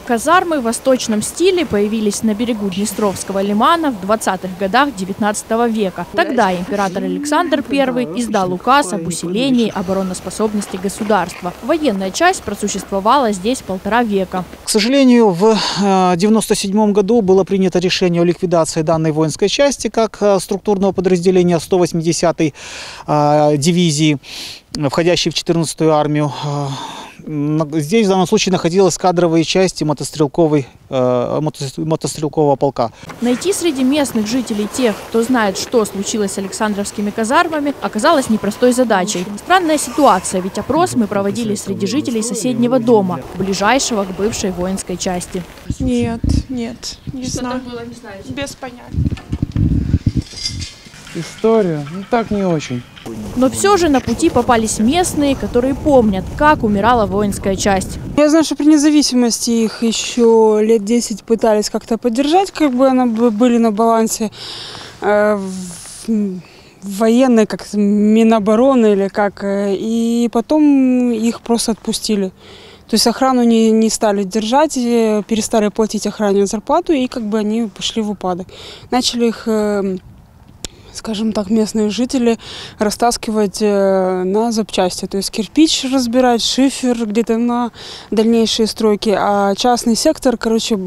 Казармы в восточном стиле появились на берегу Днестровского лимана в 20-х годах XIX века. Тогда император Александр I издал указ об усилении обороноспособности государства. Военная часть просуществовала здесь 1,5 века. К сожалению, в 1997 году было принято решение о ликвидации данной воинской части как структурного подразделения 180-й дивизии, входящей в 14-ю армию. Здесь в данном случае находилась кадровая часть мотострелкового полка. Найти среди местных жителей тех, кто знает, что случилось с Александровскими казармами, оказалось непростой задачей. Странная ситуация, ведь опрос мы проводили среди жителей соседнего дома, ближайшего к бывшей воинской части. Нет, не знаю. Что там было, не знаете? Без понятия. История? Так не очень. Но все же на пути попались местные, которые помнят, как умирала воинская часть. Я знаю, что при независимости их еще лет 10 пытались как-то поддержать, как бы они были на балансе военной, как Минобороны или как, и потом их просто отпустили. То есть охрану не стали держать, перестали платить охране зарплату, и как бы они пошли в упадок. Начали их, скажем так, местные жители растаскивать на запчасти. То есть кирпич разбирать, шифер где-то на дальнейшие стройки. А частный сектор, короче,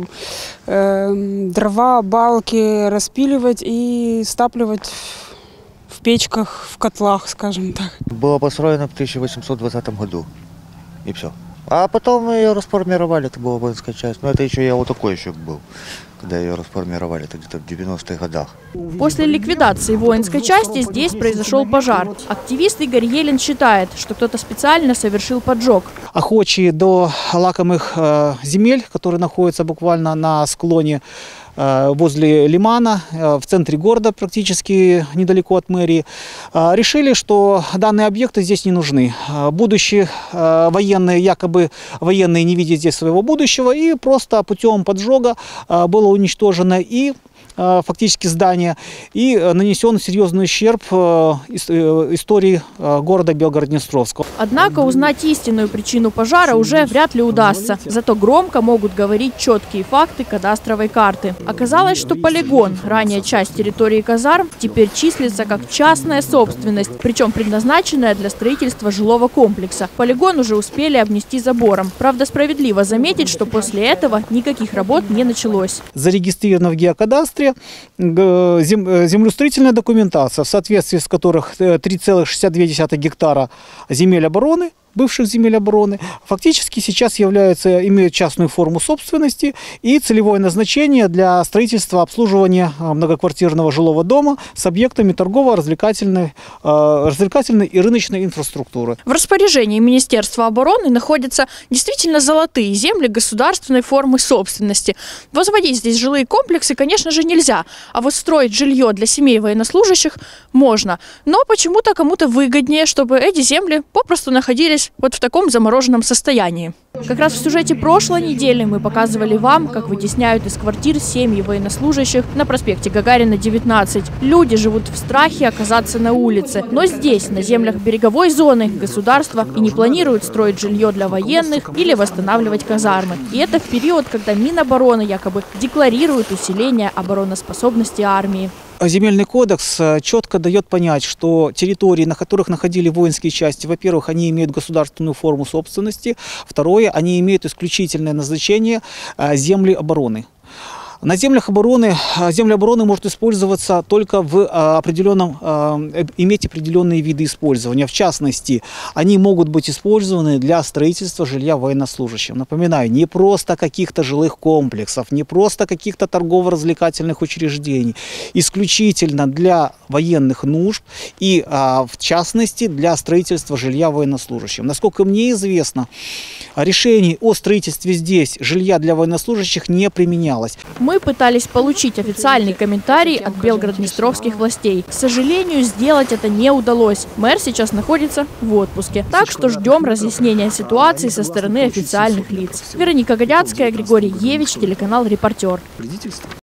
дрова, балки распиливать и стапливать в печках, в котлах, скажем так. Было построено в 1820 году. И все. А потом ее расформировали, это была воинская часть. Но это еще я вот такой еще был, когда ее расформировали, это где-то в 90-х годах. После ликвидации воинской части здесь произошел пожар. Активист Игорь Елин считает, что кто-то специально совершил поджог. Охочие до лакомых земель, которые находятся буквально на склоне возле лимана, в центре города, практически недалеко от мэрии, решили, что данные объекты здесь не нужны. Будущие военные, якобы военные не видят здесь своего будущего, и просто путем поджога было уничтожено и фактически здание, и нанесен серьезный ущерб истории города Белгород-Днестровского. Однако узнать истинную причину пожара уже вряд ли удастся. Зато громко могут говорить четкие факты кадастровой карты. Оказалось, что полигон, ранее часть территории казарм, теперь числится как частная собственность, причем предназначенная для строительства жилого комплекса. Полигон уже успели обнести забором. Правда, справедливо заметить, что после этого никаких работ не началось. Зарегистрировано в геокадастре землеустроительная документация, в соответствии с которых 3,62 гектара земель обороны, бывших земель обороны, фактически сейчас имеют частную форму собственности и целевое назначение для строительства обслуживания многоквартирного жилого дома с объектами торгово-развлекательной и рыночной инфраструктуры. В распоряжении Министерства обороны находятся действительно золотые земли государственной формы собственности. Возводить здесь жилые комплексы, конечно же, нельзя, а вот строить жилье для семей военнослужащих можно. Но почему-то кому-то выгоднее, чтобы эти земли попросту находились вот в таком замороженном состоянии. Как раз в сюжете прошлой недели мы показывали вам, как вытесняют из квартир семьи военнослужащих на проспекте Гагарина, 19. Люди живут в страхе оказаться на улице. Но здесь, на землях береговой зоны, государство и не планирует строить жилье для военных или восстанавливать казармы. И это в период, когда Минобороны якобы декларирует усиление обороноспособности армии. Земельный кодекс четко дает понять, что территории, на которых находили воинские части, во-первых, они имеют государственную форму собственности, второе, они имеют исключительное назначение земли обороны. На землях обороны, земли обороны может использоваться только иметь определенные виды использования. В частности, они могут быть использованы для строительства жилья военнослужащим. Напоминаю, не просто каких-то жилых комплексов, не просто каких-то торгово-развлекательных учреждений. Исключительно для военных нужд и, в частности, для строительства жилья военнослужащим. Насколько мне известно, решение о строительстве здесь жилья для военнослужащих не применялось. Мы пытались получить официальный комментарий от белгород-днестровских властей. К сожалению, сделать это не удалось. Мэр сейчас находится в отпуске. Так что ждем разъяснения ситуации со стороны официальных лиц. Вероника Годяцкая, Григорий Евич, телеканал «Репортер».